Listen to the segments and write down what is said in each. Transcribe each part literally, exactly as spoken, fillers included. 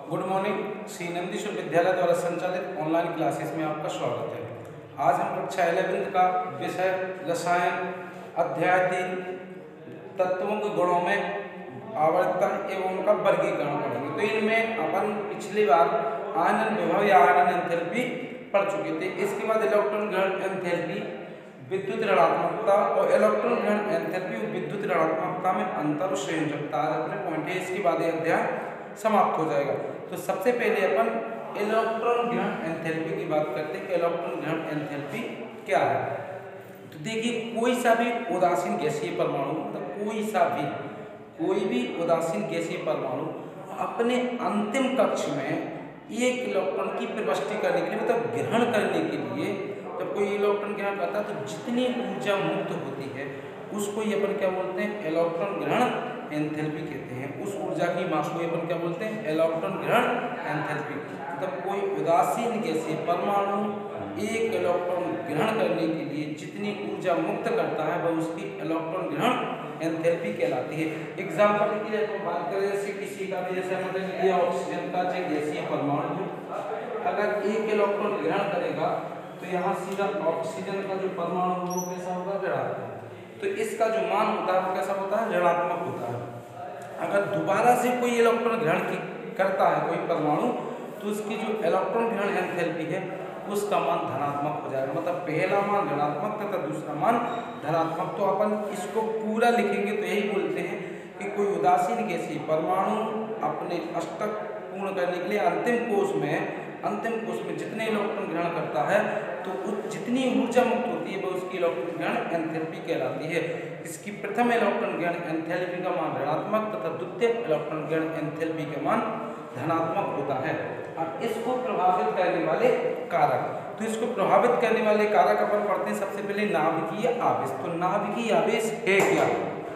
Good morning. Shri Nandishwar विद्यालय द्वारा संचालित ऑनलाइन क्लासेस में आपका स्वागत है। आज हम कक्षा इलेवेंथ का विषय रसायन अध्याय तीन तत्वों के गुणों में आवर्तन एवं उनका वर्गीकरण पढ़ेंगे। तो इनमें अपन पिछली बार आयनन विभव या आयनन एंथैल्पी पढ़ चुके थे। इसके बाद इलेक्ट्रॉन ग्रहण एंथैल्पी, विद्युत ऋणात्मकता और इलेक्ट्रॉन ग्रहण एंथैल्पी और विद्युत ऋणात्मकता में अंतर और संयोजकता अपने पॉइंट है। इसके बाद यह अध्याय समाप्त हो जाएगा। तो सबसे पहले अपन इलेक्ट्रॉन ग्रहण एंथैल्पी की बात करते हैं कि इलेक्ट्रॉन ग्रहण एंथैल्पी क्या है। तो देखिए, कोई सा भी उदासीन गैसीय परमाणु, मतलब कोई सा भी कोई भी उदासीन गैसीय परमाणु अपने अंतिम कक्ष में एक इलेक्ट्रॉन की प्रविष्टि करने के लिए, मतलब ग्रहण करने के लिए, जब कोई इलेक्ट्रॉन ग्रहण करता है तो जितनी ऊर्जा मुक्त होती है उसको ही अपन क्या बोलते हैं, इलेक्ट्रॉन ग्रहण एंथैल्पी कहते हैं। उस ऊर्जा की मास को अपन क्या बोलते हैं, इलेक्ट्रॉन ग्रहण एंथैल्पी। मतलब कोई उदासीन गैसीय परमाणु एक इलेक्ट्रॉन ग्रहण करने के लिए जितनी ऊर्जा मुक्त करता है वह उसकी इलेक्ट्रॉन ग्रहण एंथैल्पी कहलाती है। एग्जाम्पल की जब बात करें, जैसे किसी का भी जैसे मतलब ये ऑक्सीजन का जो गैसीय परमाणु अगर एक इलेक्ट्रॉन ग्रहण करेगा तो यहाँ सीधा ऑक्सीजन का जो परमाणु वो कैसा होगा, ऋणात्मक। तो इसका जो मान होता है वो कैसा होता है, ऋणात्मक होता है। अगर दोबारा से कोई इलेक्ट्रॉन ग्रहण करता है कोई परमाणु तो उसकी जो इलेक्ट्रॉन ग्रहण एंथैल्पी है उसका मान धनात्मक हो जाएगा। मतलब पहला मान ऋणात्मक तथा दूसरा मान धनात्मक। तो अपन इसको पूरा लिखेंगे तो यही बोलते हैं कि कोई उदासीन गैसीय परमाणु अपने अष्टक पूर्ण करने के लिए अंतिम कोश में अंतिम कोश में जितने इलेक्ट्रॉन ग्रहण करता है तो उस जितनी ऊर्जा मुक्त होती है वह उसकी इलेक्ट्रॉन ग्रहण एंथैल्पी कहलाती है। इसकी प्रथम इलेक्ट्रॉन ग्रहण एंथैल्पी का मान ऋणात्मक तथा द्वितीय इलेक्ट्रॉन ग्रहण एंथैल्पी का मान धनात्मक होता है। अब इसको प्रभावित करने वाले कारक, तो इसको प्रभावित करने वाले कारक अपन पढ़ते हैं। सबसे पहले नाभिकीय आवेश। तो नाभिकीय आवेश है क्या?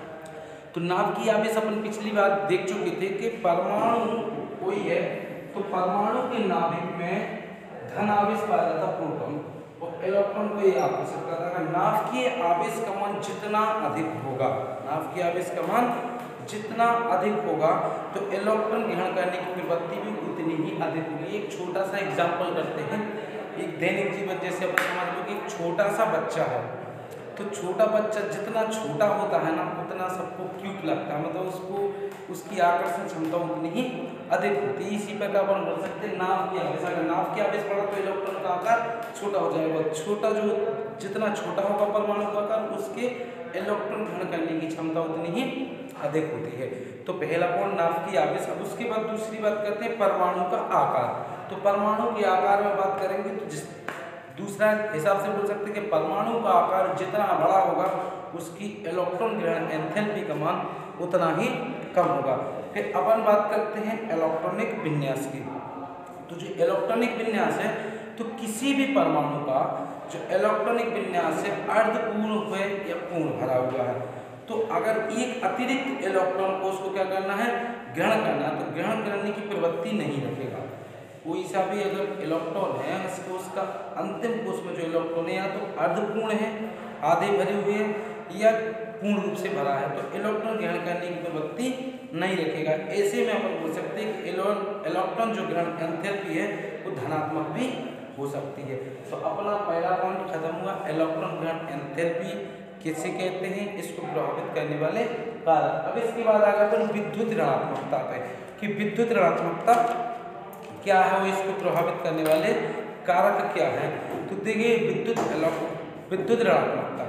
तो नाभिकीय आवेश अपन पिछली बार देख चुके थे कि परमाणु कोई है तो परमाणु के नाभिक में धन आवेश पाया जाता प्रोटॉन और इलेक्ट्रॉन को ये आकर्षित करता है। नाभिकीय आवेश का मान जितना अधिक होगा, नाभिकीय आवेश का मान जितना अधिक होगा तो इलेक्ट्रॉन ग्रहण करने की प्रवृत्ति भी उतनी ही अधिक होगी। एक छोटा सा एग्जांपल करते हैं। एक दैनिक जीवन जैसे अपन समझ लो कि एक छोटा सा बच्चा है, तो छोटा बच्चा जितना छोटा होता है ना उतना सबको क्यूट लगता है, मतलब उसको उसकी आकर्षण क्षमता उतनी ही अधिक होती है। इसी प्रकार अपन बोल सकते हैं नाभ की आवेश। अगर नाभ की आवेश बढ़ा तो इलेक्ट्रॉन का आकार छोटा हो जाएगा। छोटा जो जितना छोटा होगा परमाणु का आकार उसके इलेक्ट्रॉन ग्रहण करने की क्षमता उतनी ही अधिक होती है। तो पहला पॉइंट नाभ की आवेश। अब उसके बाद दूसरी बात करते हैं परमाणु का आकार। तो परमाणु के आकार में बात करेंगे तो जिस दूसरा हिसाब से बोल सकते हैं कि परमाणु का आकार जितना बड़ा होगा उसकी इलेक्ट्रॉन ग्रहण एंथैल्पी का मान उतना ही कम होगा। फिर अपन बात करते हैं इलेक्ट्रॉनिक विन्यास की। तो जो इलेक्ट्रॉनिक विन्यास है तो किसी भी परमाणु का जो इलेक्ट्रॉनिक विन्यास है अर्धपूर्ण हुए या पूर्ण भरा हुआ है, तो अगर एक अतिरिक्त इलेक्ट्रॉन को उसको क्या करना है, ग्रहण करना है, तो ग्रहण करने की प्रवृत्ति नहीं रखेगा। कोई सा भी अगर इलेक्ट्रॉन है इसको उसका अंतिम कोश में जो इलेक्ट्रॉन है या तो अर्धपूर्ण है, आधे भरे हुए या पूर्ण रूप से भरा है, तो इलेक्ट्रॉन ग्रहण करने की प्रवृत्ति नहीं रखेगा। ऐसे में अपन बोल सकते हैं कि इलेक्ट्रॉन जो ग्रहण एंथैल्पी है वो धनात्मक भी हो सकती है। तो अपना पहला पॉइंट खत्म हुआ, इलेक्ट्रॉन ग्रहण एंथैल्पी किसे कहते हैं, इसको प्रभावित करने वाले कारक। अब इसके बाद आ गया अपन विद्युत ऋणात्मकता पे कि विद्युत ऋणात्मकता क्या है, वो इसको प्रभावित करने वाले कारक क्या है। तो देखिए विद्युत विद्युत ऋणात्मकता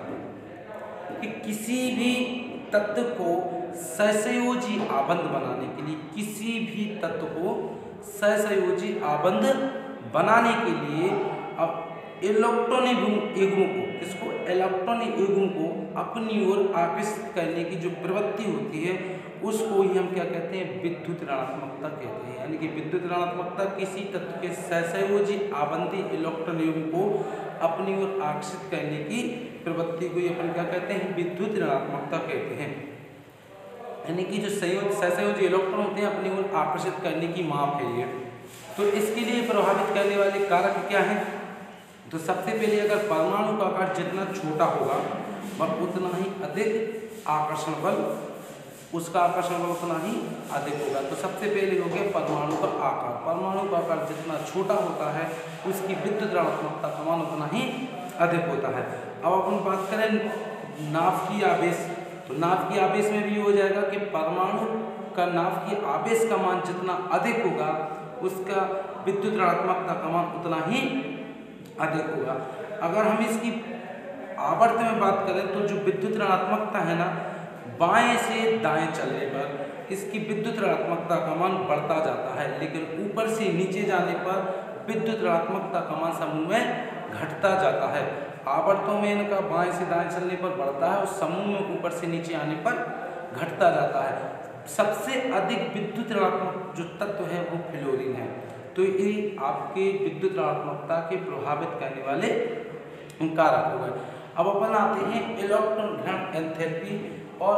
कि किसी भी तत्व को सहसंयोजी आबंध बनाने के लिए किसी भी तत्व को सहसंयोजी आबंध बनाने के लिए अब इलेक्ट्रॉन युग्म को इसको इलेक्ट्रॉन युग्म को अपनी ओर आकर्षित करने की जो प्रवृत्ति होती है उसको ही हम क्या कहते हैं, विद्युत ऋणात्मकता कहते हैं। यानी कि विद्युत ऋणात्मकता किसी तत्व के सहसंयोजी आबंधी इलेक्ट्रॉन युग्म को अपनी ओर आकर्षित करने की प्रवृत्ति को अपन क्या कहते हैं, विद्युत ऋणात्मकता कहते हैं। यानी कि जो संयोज सहसंयोजी इलेक्ट्रॉन होते हैं अपनी ओर आकर्षित करने की माप है ये। तो इसके लिए प्रभावित करने वाले कारक क्या हैं? तो सबसे पहले अगर परमाणु का आकार जितना छोटा होगा वह उतना ही अधिक आकर्षण बल उसका आकर्षण बल उतना ही अधिक होगा। तो सबसे पहले हो गया परमाणु का आकार। परमाणु का आकार जितना छोटा होता है उसकी विद्युत ऋणात्मकता का मान उतना ही अधिक होता है। अब अपन बात करें नाव की आवेश, तो नाव की आवेश में भी हो जाएगा कि परमाणु का नाव की आवेश का मान जितना अधिक होगा उसका विद्युत ऋणात्मकता का मान उतना ही अधिक होगा। अगर हम इसकी आवर्त में बात करें तो जो विद्युत ऋणात्मकता है ना, बाएं से दाएं चलने पर इसकी विद्युत ऋणात्मकता का मान बढ़ता जाता है, लेकिन ऊपर से नीचे जाने पर विद्युत ऋणात्मकता का मान समूह में घटता जाता है। आवर्तों में इनका बाएं से दाएं चलने पर बढ़ता है और समूह में ऊपर से नीचे आने पर घटता जाता है। सबसे अधिक विद्युत ऋणात्मक जो तत्व है वो फ्लोरीन है। तो ये आपके विद्युत ऋणात्मकता के प्रभावित करने वाले कारक हो गए। अब अपन आते हैं इलेक्ट्रॉन घनत्व एंथैल्पी और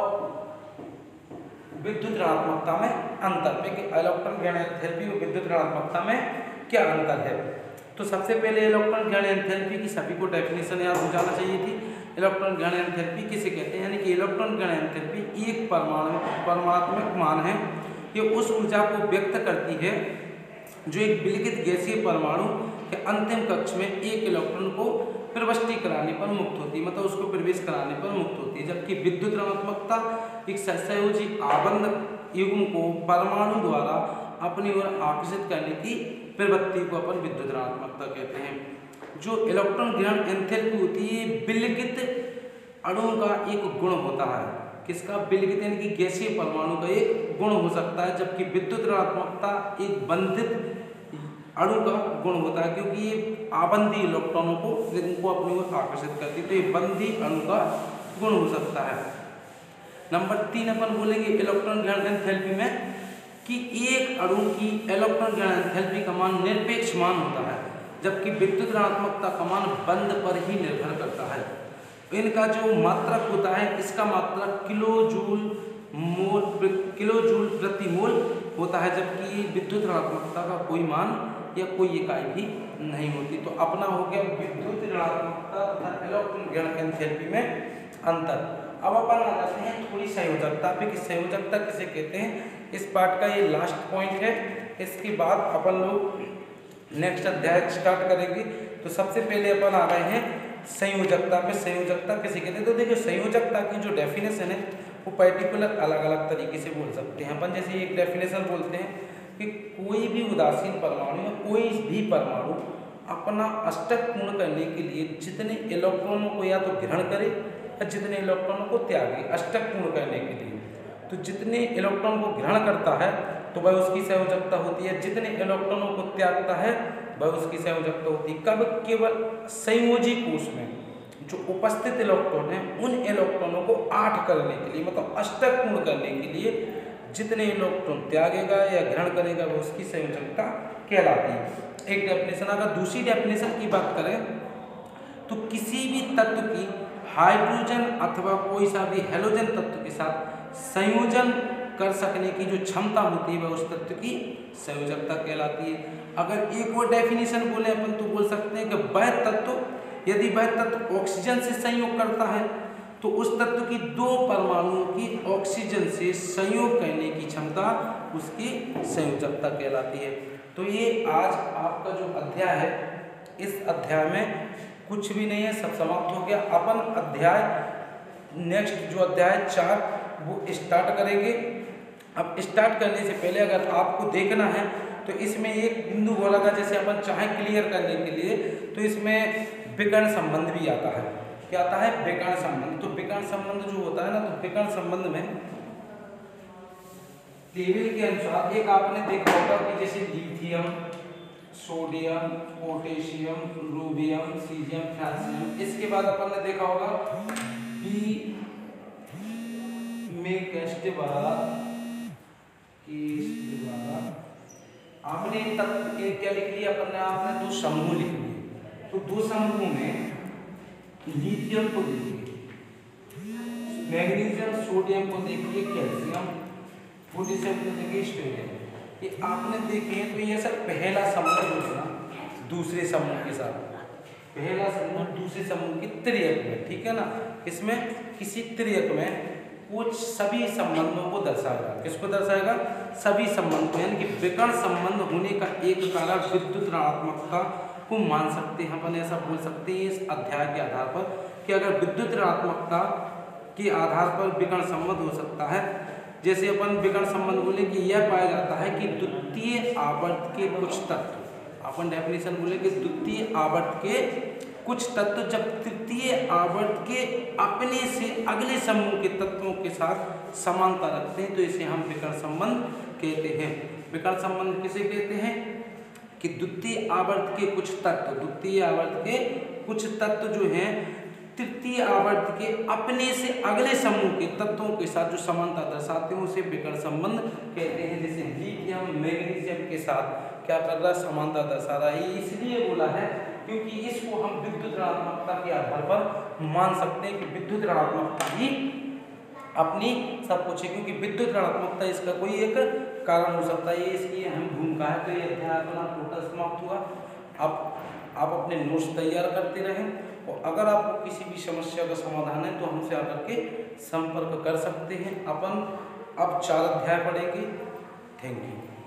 विद्युत ऋणात्मकता में अंतर पे कि इलेक्ट्रॉन घनत्व एंथैल्पी और विद्युत ऋणात्मकता में क्या अंतर है। तो सबसे पहले इलेक्ट्रॉन घनत्व एंथैल्पी की सभी को डेफिनेशन याद हो जाना चाहिए थी। इलेक्ट्रॉन घनत्व एंथैल्पी किसे कहते हैं, यानी कि इलेक्ट्रॉन घनत्व एंथैल्पी एक परमाणु परमात्मक मान है। ये उस ऊर्जा को व्यक्त करती है जो एक विलिखित गैसीय परमाणु के अंतिम कक्ष में एक इलेक्ट्रॉन को प्रविष्टि कराने पर मुक्त होती है, मतलब उसको प्रवेश कराने पर मुक्त होती है। जबकि विद्युत ऋणात्मकता एक सहसंयोजी आबंध युग्म को परमाणु द्वारा अपनी ओर आकर्षित करने की प्रवृत्ति को अपन विद्युत ऋणात्मकता कहते हैं। जो इलेक्ट्रॉन घनत्व एंथैल्पी होती है विलिखित अणुओं का एक गुण होता है। किसका? विलिखित यानी कि गैसीय परमाणु का एक गुण हो सकता है, जबकि विद्युत ऋणात्मकता एक बंधित अणु का गुण होता है, क्योंकि ये आबंधी इलेक्ट्रॉनों को इनको अपनी ओर आकर्षित करती है, तो ये बंधी अणु का गुण हो सकता है। नंबर तीन अपन बोलेंगे इलेक्ट्रॉन घनत्व एंथैल्पी में कि एक अणु की इलेक्ट्रॉन घनत्व एंथैल्पी का मान निरपेक्ष मान होता है, जबकि विद्युत ऋणात्मकता का मान बंध पर ही निर्भर करता है। इनका जो मात्रक होता है इसका मात्रक kilojoule mole kilojoule प्रति मोल होता है, जबकि विद्युत ऋणात्मकता का कोई मान या कोई इकाई भी नहीं होती। तो अपना हो गया विद्युत ऋणात्मकता तथा इलेक्ट्रॉन घनत्व एंथैल्पी में अंतर। अब अपन आ जाते हैं थोड़ी संयोजकता पे कि संयोजकता किसे कहते हैं। इस पार्ट का ये लास्ट पॉइंट है, इसके बाद अपन लोग नेक्स्ट अध्याय स्टार्ट करेंगे। तो सबसे पहले अपन आ गए हैं संयोजकता पे। संयोजकता किसे कहते हैं, तो देखिए संयोजकता की जो डेफिनेशन है वो पर्टिकुलर अलग अलग तरीके से बोल सकते हैं अपन। जैसे एक डेफिनेशन बोलते हैं कि कोई भी उदासीन परमाणु या कोई भी परमाणु अपना अष्टक पूर्ण करने के लिए जितने इलेक्ट्रॉनों को या तो ग्रहण करे या जितने इलेक्ट्रॉनों को त्यागे अष्टक पूर्ण करने के लिए, तो जितने इलेक्ट्रॉन को ग्रहण करता है तो वह उसकी संयोजकता होती है, जितने इलेक्ट्रॉनों को त्यागता है वह उसकी संयोजकता होती है। कब? केवल संयोजी कोष में जो उपस्थित इलेक्ट्रॉन है उन इलेक्ट्रॉनों को आठ करने के लिए, मतलब अष्टक पूर्ण करने के लिए जितने इलेक्ट्रॉन त्यागेगा या ग्रहण करेगा वो उसकी संयोजकता कहलाती है। एक डेफिनेशन। अगर दूसरी डेफिनेशन की बात करें तो किसी भी तत्व की हाइड्रोजन अथवा कोई सा भी हैलोजन तत्व के साथ संयोजन कर सकने की जो क्षमता होती है वह उस तत्व की संयोजकता कहलाती है। अगर एक और डेफिनेशन बोले अपन तो बोल सकते हैं कि वह तत्व यदि वह तत्व ऑक्सीजन से संयोग करता है तो उस तत्व की दो परमाणुओं की ऑक्सीजन से संयोग करने की क्षमता उसकी संयोजकता कहलाती है। तो ये आज आपका जो अध्याय है इस अध्याय में कुछ भी नहीं है, सब समाप्त हो गया। अपन अध्याय नेक्स्ट जो अध्याय चार वो स्टार्ट करेंगे। अब स्टार्ट करने से पहले अगर आपको देखना है तो इसमें एक बिंदु बोला था, जैसे अपन चाहे क्लियर करने के लिए तो इसमें विकर्ण संबंध भी आता है। क्या आता है? विकर्ण संबंध। तो विकर्ण संबंध जो होता है ना, तो विकर्ण संबंध में टेबल के अनुसार एक आपने देखा होगा कि जैसे lithium, sodium, potassium, rubidium, caesium, francium, इसके बाद अपन ने देखा होगा बी में कैस्ट वाला आपने तत्व एक क्या लिख लिया अपन ने, आपने दो समूह लिख लिए। तो दो समूह में लिथियम को देखिए, मैग्नीशियम, सोडियम को देखिए, कैल्शियम, पोटेशियम को देखिए, स्टेरियम। ये आपने देखे तो ये सर पहला समूह दूसरा दूसरे समूह के साथ, पहला समूह दूसरे समूह की त्रियक में, ठीक है ना। इसमें किसी त्रियक में कुछ सभी संबंधों को दर्शाएगा। किसको दर्शाएगा? सभी संबंध को, यानी कि विकर्ण संबंध होने का एक कारण विद्युत ऋणात्मकता को मान सकते हैं। अपन ऐसा बोल सकते हैं इस अध्याय के आधार पर कि अगर विद्युत ऋणात्मकता के आधार पर विकर्ण संबंध हो सकता है, जैसे अपन विकर्ण संबंध बोले कि यह पाया जाता है कि द्वितीय आवर्त के कुछ तत्व, अपन डेफिनेशन बोले कि द्वितीय आवर्त के कुछ तत्व जब तृतीय आवर्त के अपने से अगले समूह के तत्वों के साथ समानता रखते हैं तो इसे हम विकर्ण संबंध कहते हैं। विकर्ण संबंध किसे कहते हैं? कि द्वितीय आवर्त के कुछ तत्व, द्वितीय आवर्त के कुछ तत्व जो हैं तृतीय आवर्त के अपने से अगले समूह के तत्वों के साथ जो समानता दर्शाते हैं उसे विकर्ण संबंध कहते हैं। जैसे लिथियम मैग्नीशियम के साथ क्या कर रहा है? समानता दर्शा रहा है। इसलिए बोला है क्योंकि इसको हम विद्युत ऋणात्मकता के आधार पर मान सकते हैं कि विद्युत ऋणात्मकता ही अपनी सब कुछ है, क्योंकि विद्युत ऋणात्मकता इसका कोई एक कारण हो सकता है। ये इसकी अहम भूमिका है। तो ये अध्याय अपना टोटल समाप्त हुआ। अब आप अपने नोट्स तैयार करते रहें और अगर आपको किसी भी समस्या का समाधान है तो हमसे आकर के संपर्क कर सकते हैं। अपन अब चार अध्याय पढ़ेंगे। Thank you.